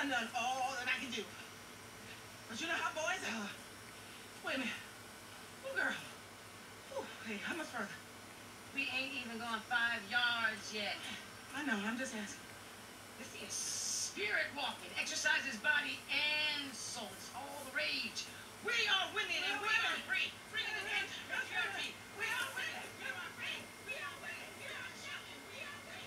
done all that I can do. But you know how boys are. Wait a minute. Oh, girl. Ooh, hey, how much further? We ain't even gone 5 yards yet. I know, I'm just asking. This is spirit walking. Exercises body and soul. It's all the rage. We are winning and we are free. Free in the hands of purity. We are winning. We are free. We are winning. We are shouting. We are free.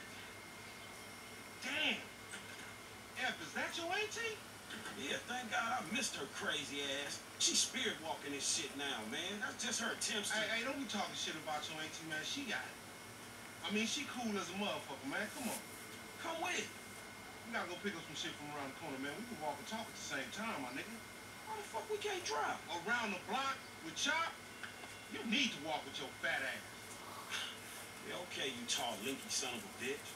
Damn. F, is that your auntie? Yeah, thank God I missed her crazy ass. She's spirit walking this shit now, man. That's just her attempts to... Hey, don't be talking shit about your auntie, man. She got it. I mean, she cool as a motherfucker, man. Come on. Come with. We gotta go pick up some shit from around the corner, man. We can walk and talk at the same time, my nigga. Why the fuck we can't drive? Around the block with Chop? You need to walk with your fat ass. Yeah, okay, you tall, linky son of a bitch.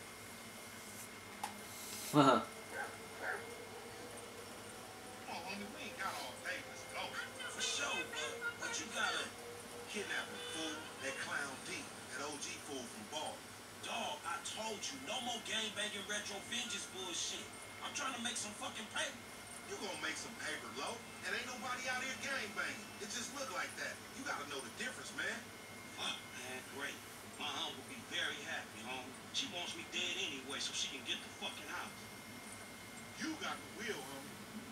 Come on, homie. We ain't got all day. Let's go. For sure, but you gotta kidnap a fool, that clown D, that OG fool from Ball. Dog, I told you, no more gangbanging retro vengeance bullshit. I'm trying to make some fucking paper. You gonna make some paper, Lo. And ain't nobody out here gangbanging. It just look like that. You gotta know the difference, man. Fuck, man, great. My aunt will be very happy, home. She wants me dead anyway so she can get the fucking house. You got the wheel, homie.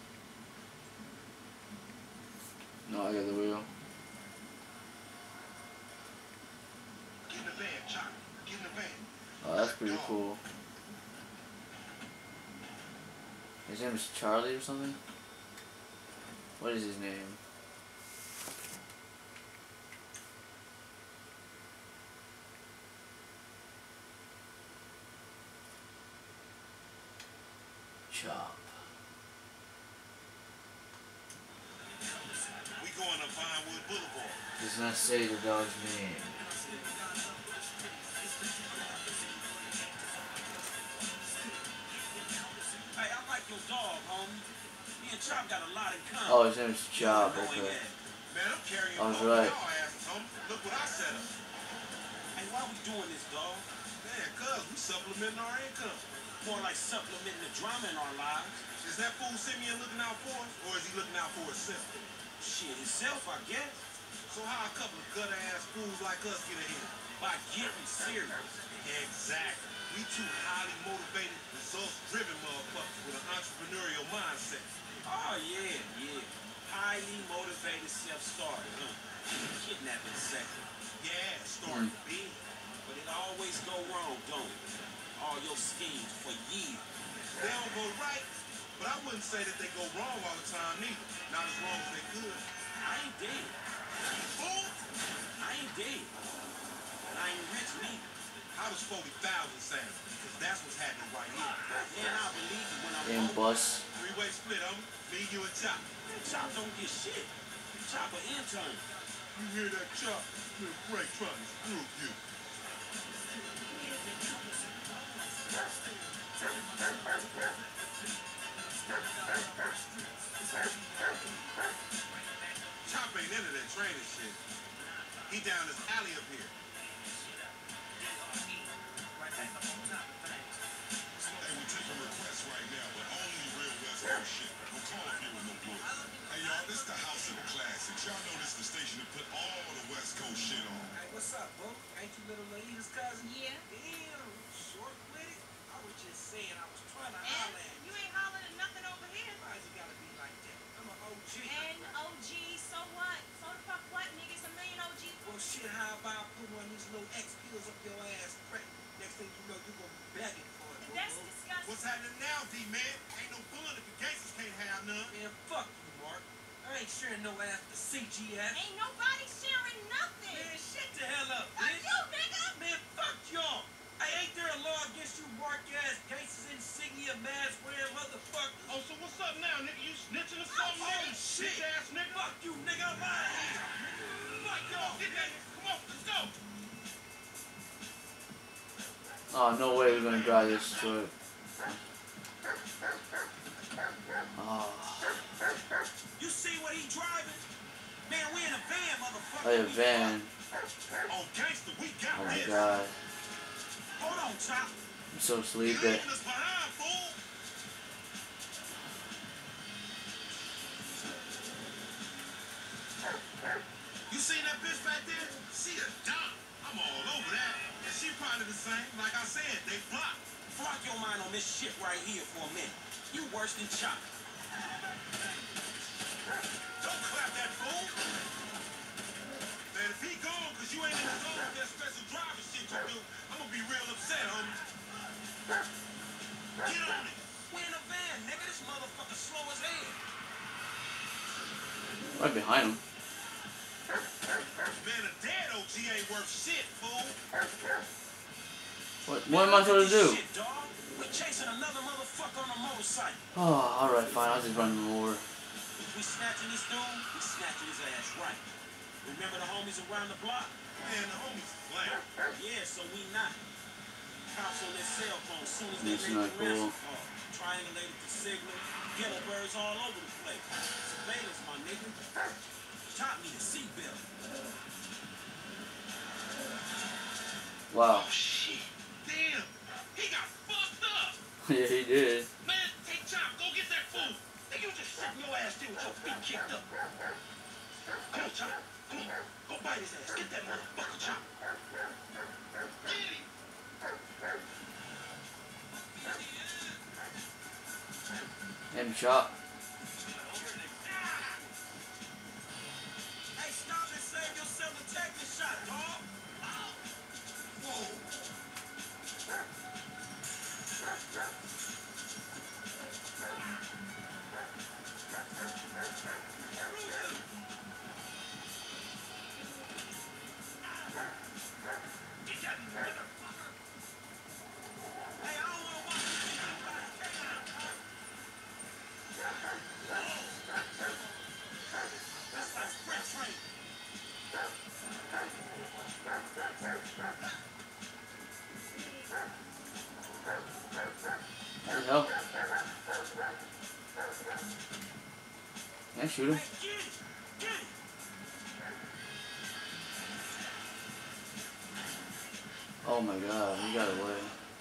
No, I got the wheel. Get in the van, Chop. Get in the van. Oh, that's pretty cool. His name is Charlie or something? What is his name? Chop. We going to Vinewood Boulevard. Does not say the dog's name. Hey, I like your dog, homie. Me and Chop got a lot in common. Oh, his name is Chop, okay. Man, I'm carrying I was both right. y'all asses, homie. Look what I set up. Hey, why we doing this, dog? Man, cuz we supplementing our income. More like supplementing the drama in our lives. Is that fool Simeon looking out for us, or is he looking out for himself? Shit, himself, I guess. So how a couple of gutter-ass fools like us get ahead? By getting serious. Exactly. We two highly motivated, results-driven motherfuckers with an entrepreneurial mindset. Oh, yeah, yeah. Highly motivated self-starter, huh? Kidnapping sector. Yeah, starting big. But it always go wrong, don't it? All your schemes for years. They don't go right, but I wouldn't say that they go wrong all the time neither. Not as wrong as they could. I ain't dead. Fool! I ain't dead. And I ain't rich neither. How does 40,000 sound? Because that's what's happening right here. And I believe it when I'm In bus. Three-way split, homie. Me, you, and Chop. Chop don't get shit. Chop an intern. You hear that, Chop? Little Frank trying to screw you. Chop ain't into that training shit. He down this alley up here. Hey, we're taking requests right now, but only real West Coast shit. Don't call up here with no bullshit. Hey, y'all, this the house of the classics. Y'all know this the station that put all the West Coast shit on. Hey, what's up, bro? Ain't you little Laida's cousin? Yeah. Damn, short with it? I was just saying, I was trying to And holler at you ain't hollering at nothing over here. Why's it gotta be like that? I'm an OG. And OG, so what? So the fuck what, nigga? It's a million OG. Well, shit, how about put one of these little X pills up your ass crack? Next thing you know, you gonna be begging for it, bro. That's disgusting. What's happening now, D-Man? Ain't no fun if the gangsters can't have none. Man, fuck you, Mark. I ain't sharing no ass to CGS. Ain't nobody sharing nothing. Man, shut the hell up, Fuck bitch. you, nigga. Man, fuck y'all. Hey, ain't there a law against you mark-ass gangsters, insignia, mask wearing motherfuckers? Oh, so what's up now, nigga? You snitching or something, Oh, nigga? shit. Bitch-ass nigga. Fuck you, nigga. I'm out of here. Fuck y'all. Get that. Come on, let's go. Oh, no way we're gonna drive this truck. Oh, You see what he driving? Man, we in a van, motherfucker. oh, a van. Oh, gangster, we got Oh my this. god. Hold on, Chop. I'm so You sleepy. leaving us behind, fool. same. Like I said, they block. Block your mind on this shit right here for a minute. You worse than Chop. Don't clap that fool. Man, if he gone because you ain't in the zone with that special driver shit you do, I'm going to be real upset, homie. Get on it. We in a van, nigga. This motherfucker slow as hell. Right behind him. Man, a dead OG ain't worth shit, fool. What am I supposed to do? Shit, dog. We chasing another motherfucker on a motorcycle. Oh, alright, fine. I'll just run him over. If we snatching this dude, we snatching his ass right. Remember the homies around the block? Man, the homies flat. Yeah, so we not. Cops on their cell phone soon as they That's make not the cool. arrest. Triangulated the signal. Ghetto birds all over the place. Surveillance, my nigga. Chop me the seatbelt. Wow. Oh, shit. Damn. He got fucked up. Yeah, he did. Man, take time. Go get that fool. Nigga, you just sitting your ass there with your feet kicked up. Come on, Chop. Come on. Go bite his ass. Get that motherfucker, Chop. Get him. Him Chop. Hey, stop and save yourself a technical shot, dog. Whoa. What the hell? Can I shoot him? Oh my god, he got away.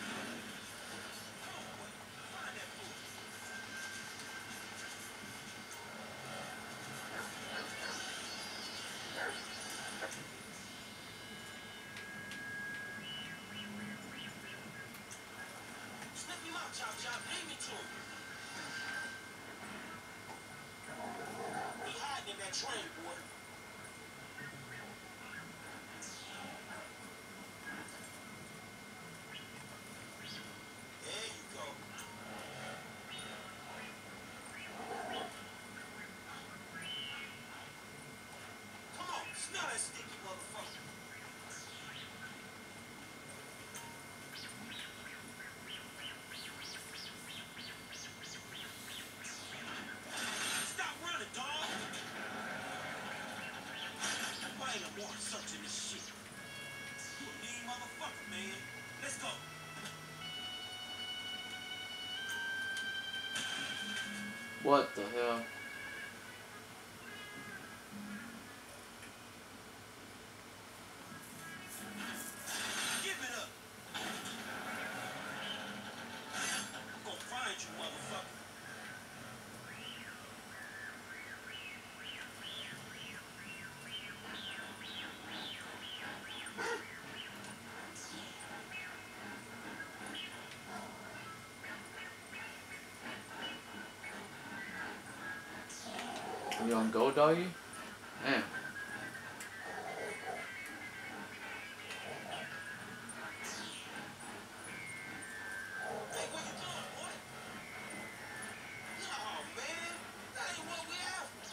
Snip him out, Chop Chop. Bring me to him. He hiding in that train, boy. There you go. Come on, smell that sticky motherfucker. Stop running, dog. Why ain't no more searching this shit? You a mean motherfucker, man. Let's go. What the hell? Give it up. I'm gonna find you, motherfucker. You on go, doggy? Damn. Hey, where you going, boy? No, man. That ain't what we after.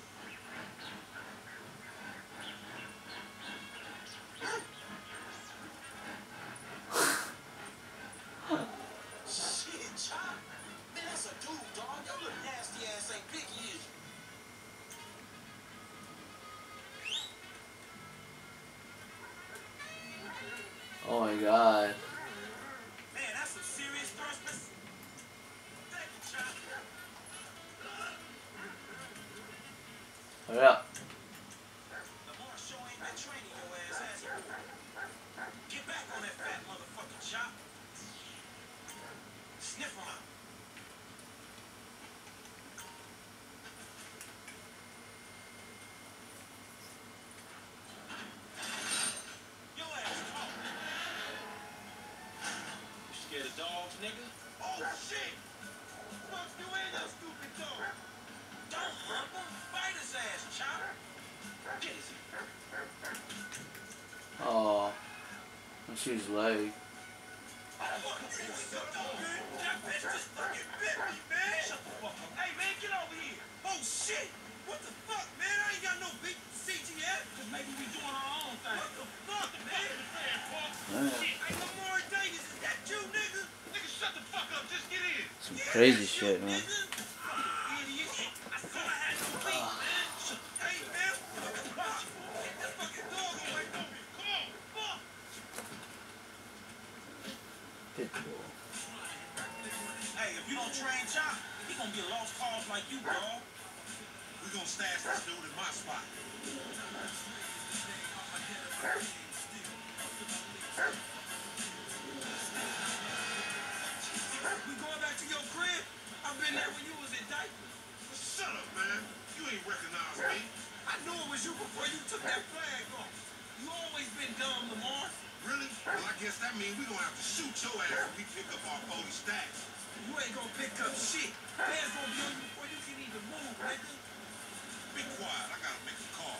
Shit, Chop. Man, that's a dude, dog. Your little nasty ass ain't picky, is you? Oh my god. Man, that's some serious thirstness. Thank you, Chop. Hurry up. Lamar sure ain't been training your ass, has he? Get back on that fat motherfucking Chop. Sniff him out. Your ass talk. nigga. Oh shit! Fuck you and your stupid dog. Don't hump him. Fight his ass, Chop. Get his Oh, and she's leg. That bitch just fucking bit me, man. Shut the fuck up. Hey, man, get over here. Oh shit! What the fuck, man? I ain't got no beef with CGF. Cause maybe we doing our own thing. What the fuck, man? Man, Shit, hey, Lamar Davis, is that you, nigga? Nigga, shut the fuck up. Just get in. some crazy shit, man. Idiot. I said I had no beef, man. Hey, man. Get that fucking dog away from me. Come on. Fuck. Pitbull. Hey, if you don't train Chop, he gonna be a lost cause like you, dog. We gonna stash this dude in my spot. We going back to your crib? I've been there when you was in diapers. Shut up, man. You ain't recognize me. I knew it was you before you took that flag off. You always been dumb, Lamar. Really? Well, I guess that means we gonna have to shoot your ass when we pick up our 40 stacks. You ain't gonna pick up shit. Man's gonna be on you before you can even move, nigga. Be quiet. I gotta make a call.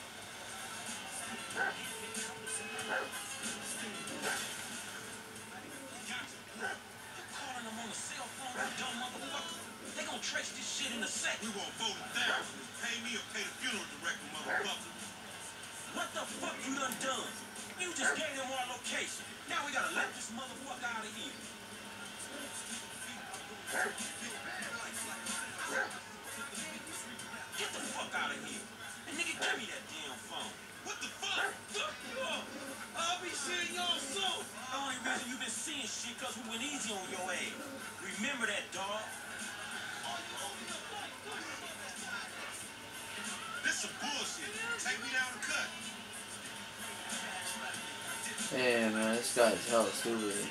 Calling them on the cell phone, you dumb motherfucker. They gonna trace this shit in a sec. We gonna vote it down. Pay me or pay the funeral director, motherfucker. What the fuck you done? You just gave them our location. Now we gotta let this motherfucker out of here. Get the fuck out of here. And nigga, give me that damn phone. What the fuck? I'll be seeing y'all soon. The only reason you been seeing shit cause we went easy on your ass. Remember that, dog? This some bullshit. Take me down the cut. Hey man, this guy's hella stupid. Hey,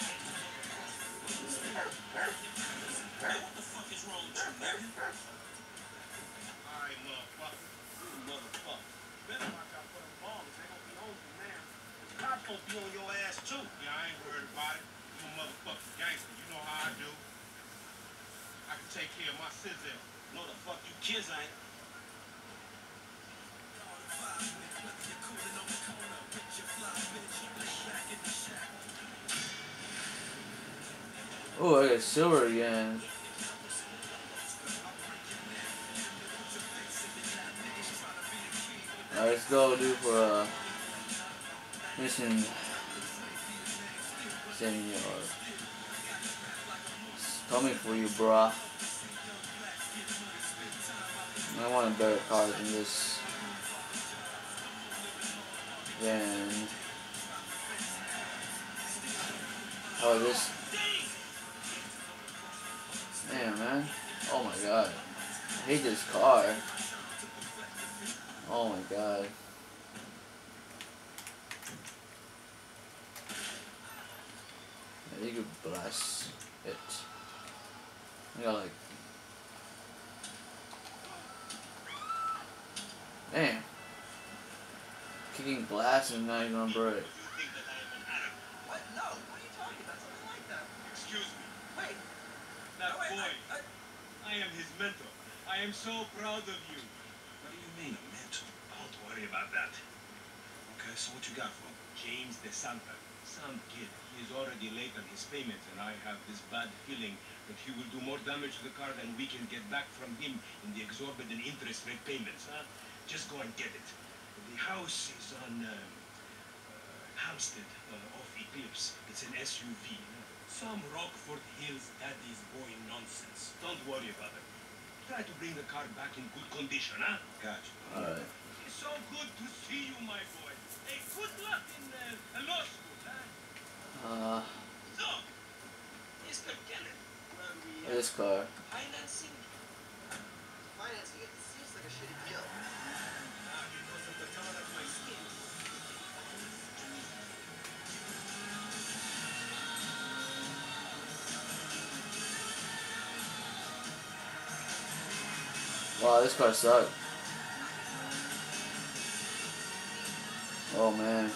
what the fuck is wrong with you, nigga? Alright, motherfucker. Motherfucker. Better watch out for them ballers. They gonna be on you now. The cops gonna be on your ass too. Yeah, I ain't worried about it. You a motherfucking gangster. You know how I do. I can take care of my sizzle. No, the fuck you kids ain't. Oh, I got silver again. Alright, let's go do for mission Senor. It's coming for you, brah. I want a better car than this. Then oh, this. Damn, man. Oh my god. I hate this car. Oh my god. Yeah, you could blast it. I got like. Damn. Kicking glass and not even on break. What? No. What are you talking about? Something like that. Excuse me. Wait. That Wait, boy, I am his mentor. I am so proud of you. What do you mean, a mentor? Don't worry about that. Okay, so what you got for him? James De Santa, some kid. He is already late on his payments, and I have this bad feeling that he will do more damage to the car than we can get back from him in the exorbitant interest rate payments, huh? Just go and get it. The house is on Hampstead off Eclipse. It's an SUV. Some Rockford Hills daddy's boy nonsense. Don't worry about it. Try to bring the car back in good condition, huh? Gotcha. Alright. It's so good to see you, my boy. Hey, good luck in law school, huh? So, Mr. Kenneth, This car. financing? Financing it seems like a shitty deal. Wow, this car sucks. Oh man.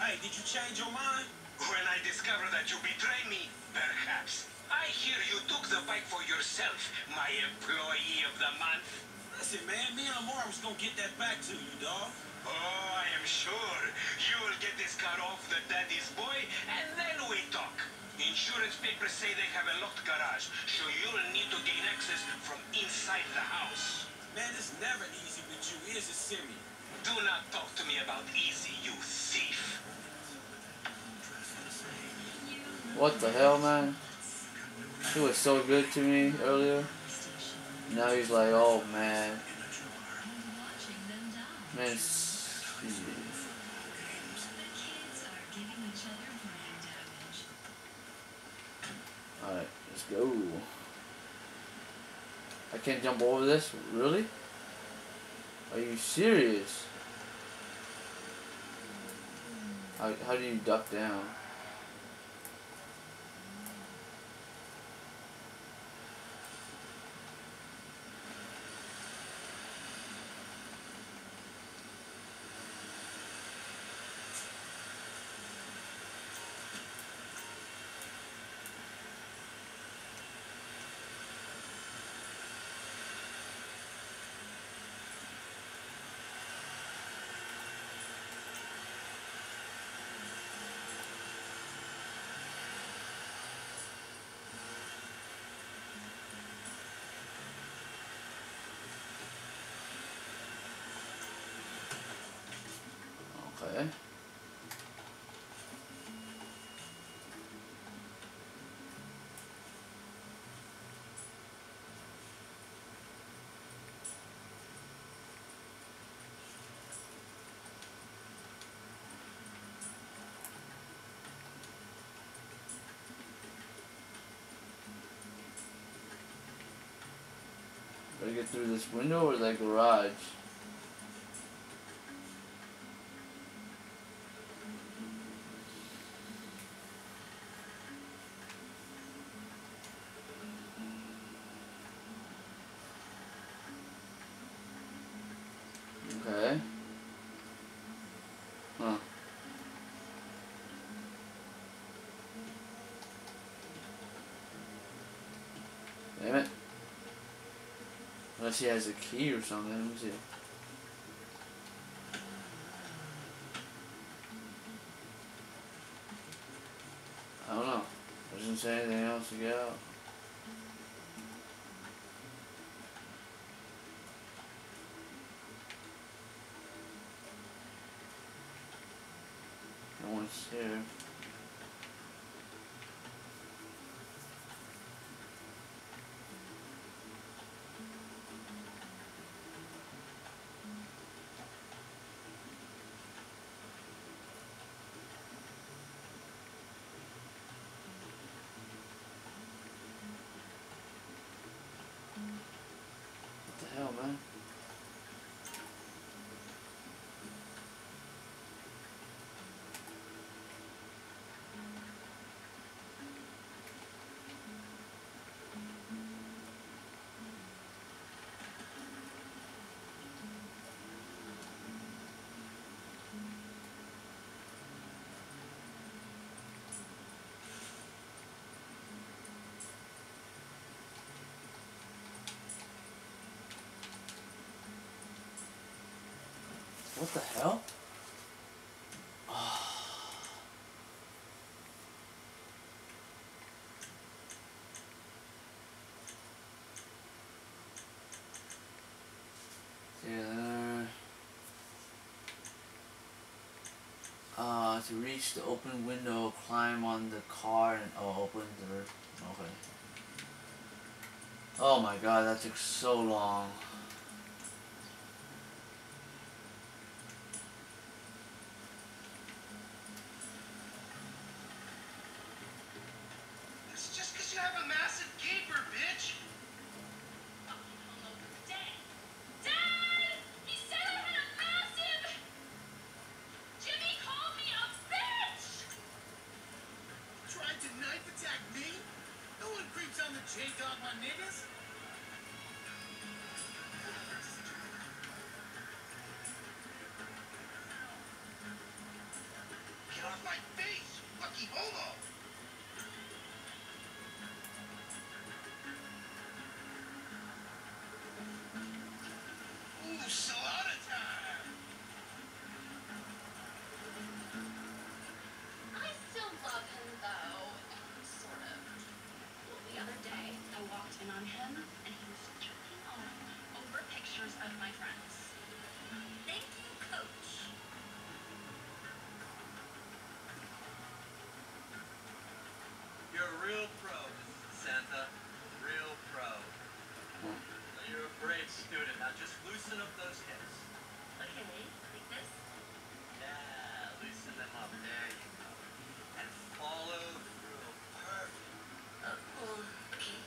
Hey, did you change your mind? When I discover that you betray me, perhaps. I hear you took the bike for yourself, my employee of the month. Listen, man, me and Lamar was gonna get that back to you, dog. Oh, I am sure. You will get this car off the daddy's boy, and then we talk. Insurance papers say they have a locked garage, so you'll need to gain access from inside the house. Man, it's never easy with you, is it, Simeon? Do not talk to me about easy, you thief. What the hell, man? He was so good to me earlier. Now he's like, oh man. Man, alright, let's go. I can't jump over this? Really? Are you serious? How do you duck down? Okay. Gotta get through this window or that garage? Okay. Huh. Damn it. Unless he has a key or something. Let me see. I don't know. Doesn't say anything else to get out. No one's here. What the hell, man? What the hell? To reach the open window, climb on the car and open the. Okay. Oh my god, that took so long. It's just because you have a massive gaper, bitch. J-Dog, my niggas? my face, lucky homo. Ooh, salada time. I still love him though, sort of. The other day, I walked in on him, and he was jerking off over pictures of my friends. Thank you, Coach. You're a real pro, Mrs. Santa. Real pro. You're a great student. Now just loosen up those hips. Okay, like this? Yeah, loosen them up. There you go. And follow through. Perfect. Okay.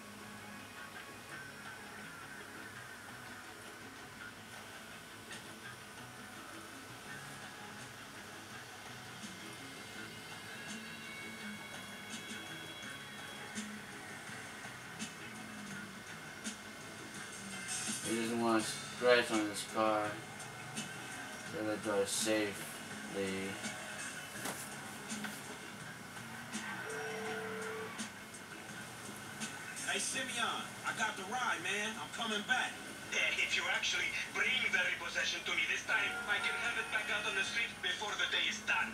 He doesn't want to scratch on his car. So they drive safely. Hey, Simeon, I got the ride, man. I'm coming back. If you actually bring the repossession to me this time, I can have it back out on the street before the day is done.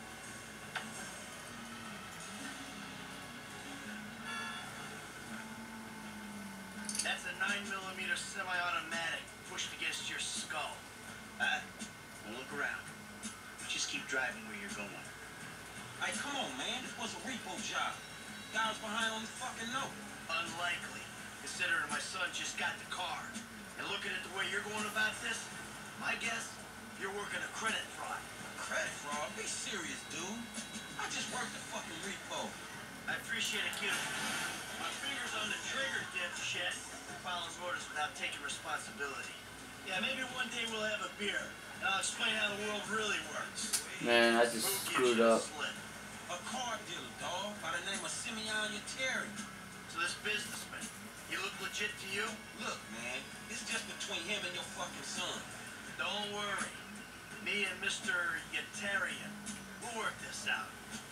That's a 9mm semi-automatic pushed against your skull. Now look around. Just keep driving where you're going. Hey, come on, man. This was a repo job. Guy was behind on his fucking note. Unlikely, considering my son just got the car. And looking at the way you're going about this, my guess, you're working a credit fraud. Credit fraud? Be serious, dude. I just worked the fucking repo. I appreciate it, kid. My finger's on the trigger, dipshit. Follows orders without taking responsibility. Yeah, maybe one day we'll have a beer, and I'll explain how the world really works. Man, I just Who gives screwed you the up. slip? A car dealer, dog, by the name of Simeon Terry. So this businessman, he look legit to you? Look, man, it's just between him and your fucking son. Don't worry. Me and Mr. Yetarian, we'll work this out.